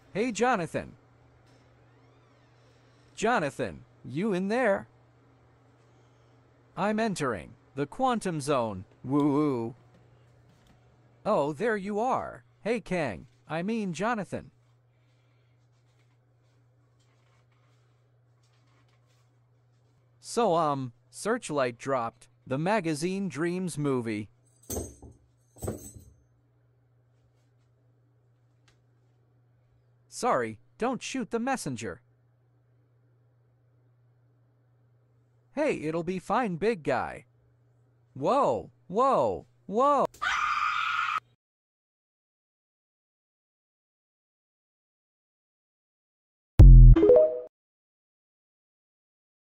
Hey, Jonathan. Jonathan, you in there? I'm entering the quantum zone. Woo-woo. Oh, there you are. Hey, Kang. I mean, Jonathan. So, Searchlight dropped the magazine Dreams movie. Sorry, don't shoot the messenger. Hey, it'll be fine, big guy. Whoa, whoa, whoa.